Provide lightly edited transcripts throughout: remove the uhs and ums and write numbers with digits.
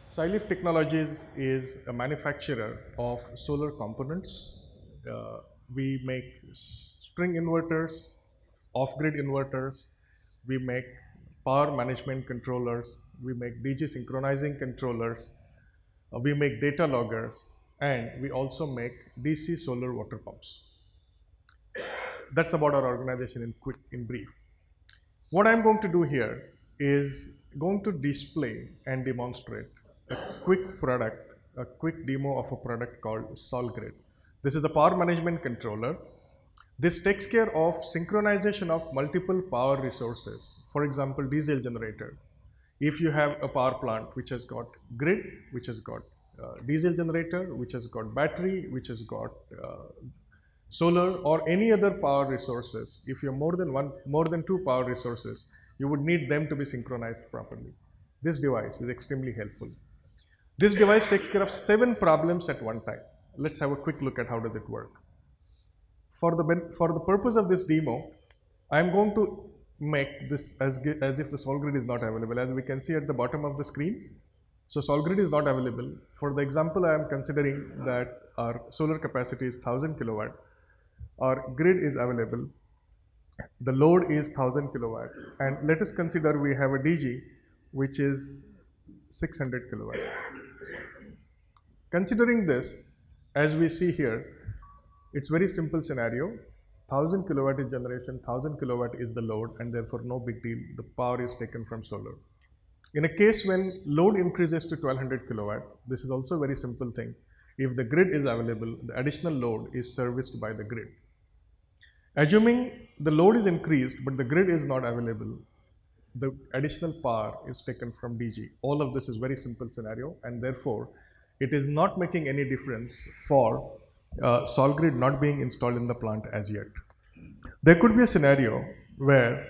Sileaf Technologies is a manufacturer of solar components. We make string inverters, off-grid inverters, we make power management controllers, we make DG synchronizing controllers, we make data loggers, and we also make DC solar water pumps. That's about our organization in brief. What I'm going to do here is going to display and demonstrate a quick product, a quick demo of a product called SolGrid. This is a power management controller. This takes care of synchronization of multiple power resources. For example, diesel generator. If you have a power plant which has got grid, which has got diesel generator, which has got battery, which has got solar or any other power resources, if you have more than two power resources, you would need them to be synchronized properly. This device is extremely helpful. This device takes care of 7 problems at one time. Let's have a quick look at how does it work. For the purpose of this demo, I am going to make this as if the SolGrid is not available. As we can see at the bottom of the screen, so SolGrid is not available. For the example, I am considering that our solar capacity is 1000 kilowatt. Our grid is available. The load is 1000 kilowatt. And let us consider we have a DG which is 600 kilowatt. Considering this, as we see here, it's very simple scenario. 1000 kilowatt is generation, 1000 kilowatt is the load, and therefore no big deal. The power is taken from solar. In a case when load increases to 1200 kilowatt, this is also a very simple thing. If the grid is available, the additional load is serviced by the grid. Assuming the load is increased but the grid is not available, the additional power is taken from DG. All of this is very simple scenario, and therefore it is not making any difference for SolGrid not being installed in the plant as yet. There could be a scenario where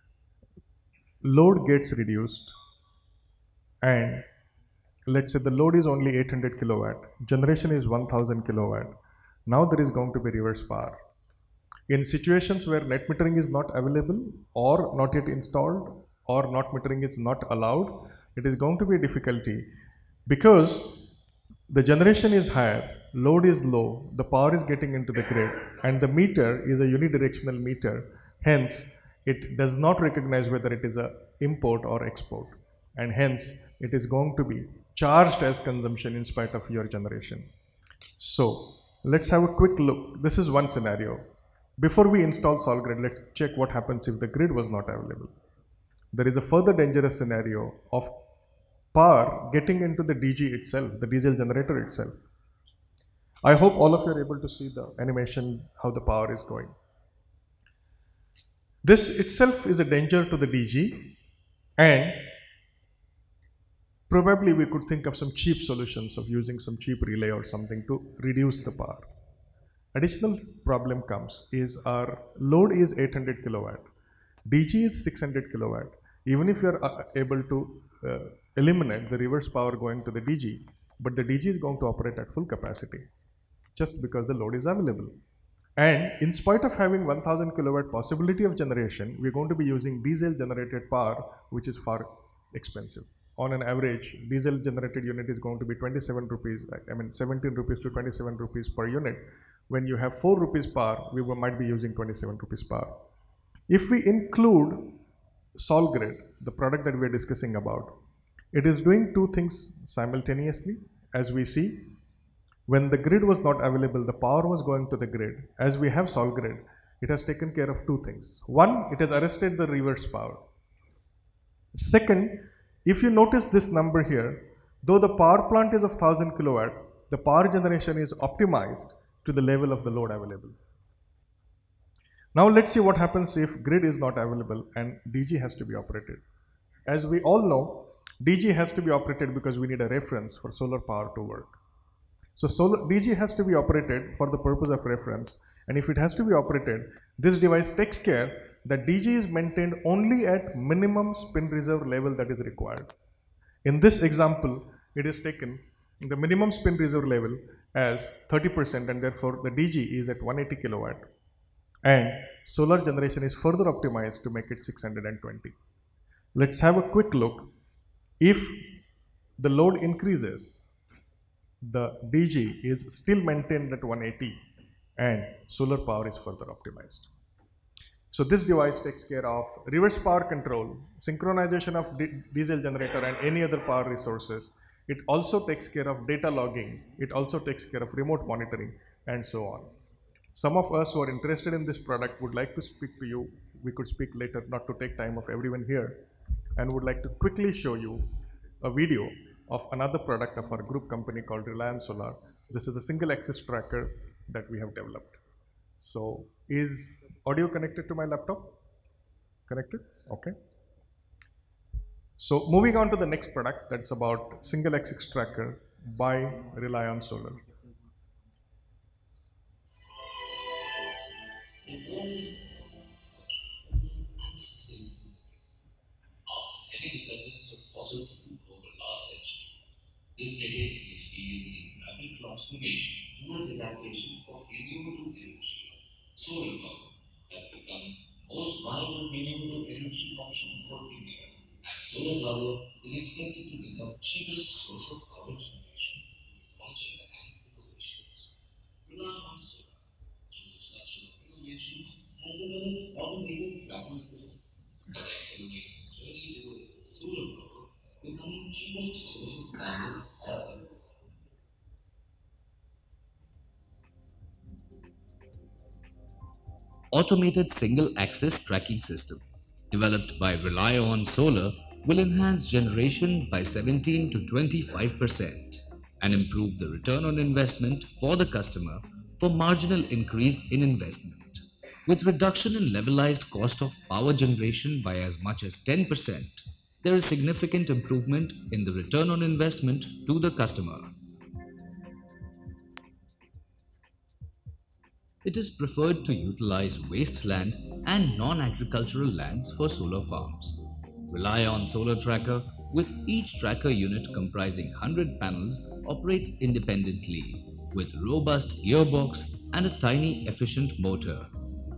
load gets reduced and let's say the load is only 800 kilowatt, generation is 1000 kilowatt. Now there is going to be reverse power. In situations where net metering is not available or not yet installed or net metering is not allowed, it is going to be a difficulty because the generation is higher, load is low, the power is getting into the grid, and the meter is a unidirectional meter. Hence, it does not recognize whether it is a import or export, and hence it is going to be charged as consumption in spite of your generation. So let's have a quick look. This is one scenario. Before we install SolGrid, let's check what happens if the grid was not available. There is a further dangerous scenario of power getting into the DG itself, the diesel generator itself. I hope all of you are able to see the animation, how the power is going. This itself is a danger to the DG, and probably we could think of some cheap solutions of using some cheap relay or something to reduce the power. Additional problem comes is our load is 800 kilowatt, DG is 600 kilowatt. Even if you are able to eliminate the reverse power going to the DG, but the DG is going to operate at full capacity just because the load is available. And in spite of having 1000 kilowatt possibility of generation, we are going to be using diesel generated power, which is far expensive. On an average, diesel generated unit is going to be 27 rupees, 17 rupees to 27 rupees per unit. When you have 4 rupees power, we might be using 27 rupees power. If we include SolGrid, the product that we are discussing about, it is doing two things simultaneously. As we see, when the grid was not available, the power was going to the grid. As we have SolGrid, it has taken care of two things. One, it has arrested the reverse power. Second, if you notice this number here, though the power plant is of 1000 kilowatt, the power generation is optimized to the level of the load available. Now let's see what happens if grid is not available and DG has to be operated. As we all know, DG has to be operated because we need a reference for solar power to work. So DG has to be operated for the purpose of reference, and if it has to be operated, this device takes care that DG is maintained only at minimum spin reserve level that is required. In this example, it is taken the minimum spin reserve level as 30%, and therefore the DG is at 180 kilowatt, and solar generation is further optimized to make it 620. Let's have a quick look. If the load increases, the DG is still maintained at 180 and solar power is further optimized. So this device takes care of reverse power control, synchronization of diesel generator and any other power resources. It also takes care of data logging. It also takes care of remote monitoring and so on. Some of us who are interested in this product would like to speak to you. We could speak later, not to take time of everyone here, and would like to quickly show you a video of another product of our group company called Reliance Solar. This is a single axis tracker that we have developed. So is audio connected to my laptop? Connected? Okay. So moving on to the next product, that's about single axis tracker by Reliance Solar. Independence of fossil fuel over last century, this decade is experiencing rapid transformation towards adaptation of renewable energy. Solar power has become the most viable renewable energy option for India, and solar power is expected to become the cheapest source of power generation, launching and innovations. Rely on solar. Through the structural innovations, has developed automated tracking system that accelerates the journey towards solar power becoming the cheapest source of power on Earth. Automated single-axis tracking system developed by Relion Solar will enhance generation by 17 to 25% and improve the return on investment for the customer for marginal increase in investment. With reduction in levelized cost of power generation by as much as 10%, there is significant improvement in the return on investment to the customer. It is preferred to utilize wasteland and non-agricultural lands for solar farms. Rely on solar tracker with each tracker unit comprising 100 panels operates independently with robust gearbox and a tiny efficient motor.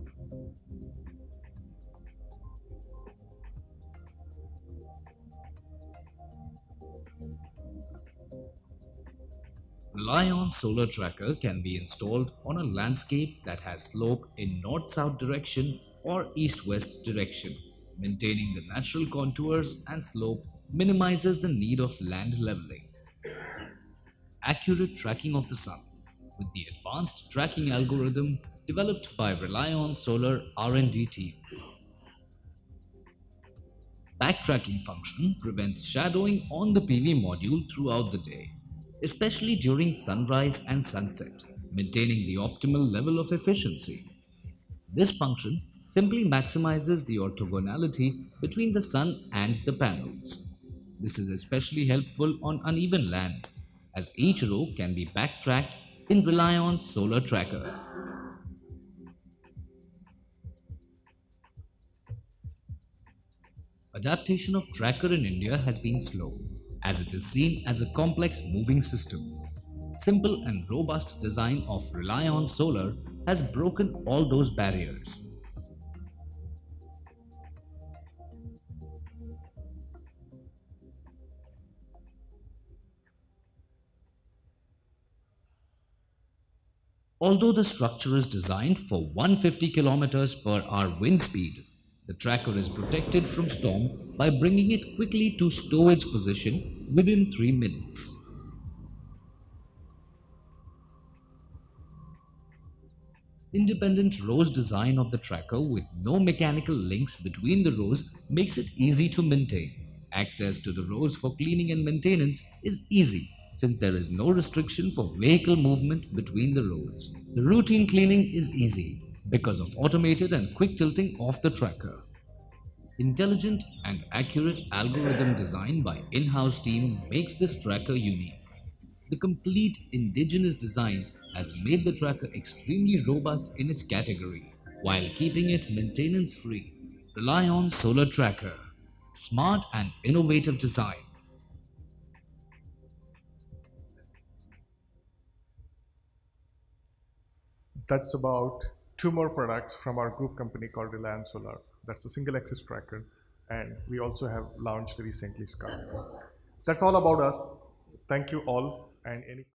Relion Solar Tracker can be installed on a landscape that has slope in north-south direction or east-west direction. Maintaining the natural contours and slope minimizes the need of land leveling. Accurate tracking of the sun with the advanced tracking algorithm developed by Relion Solar R&D team. Backtracking function prevents shadowing on the PV module throughout the day, especially during sunrise and sunset, maintaining the optimal level of efficiency. This function simply maximizes the orthogonality between the sun and the panels. This is especially helpful on uneven land, as each row can be backtracked in Reliance Solar Tracker. Adaptation of tracker in India has been slow, as it is seen as a complex moving system. Simple and robust design of Relion Solar has broken all those barriers. Although the structure is designed for 150 km per hour wind speed, the tracker is protected from storm by bringing it quickly to stowage position within 3 minutes. Independent rows design of the tracker with no mechanical links between the rows makes it easy to maintain. Access to the rows for cleaning and maintenance is easy since there is no restriction for vehicle movement between the rows. The routine cleaning is easy because of automated and quick tilting of the tracker. Intelligent and accurate algorithm design by in-house team makes this tracker unique. The complete indigenous design has made the tracker extremely robust in its category while keeping it maintenance free. Rely on Solar Tracker. Smart and innovative design. That's about two more products from our group company called Reliance Solar. That's a single axis tracker, and we also have launched recently Sky. That's all about us. Thank you all, and any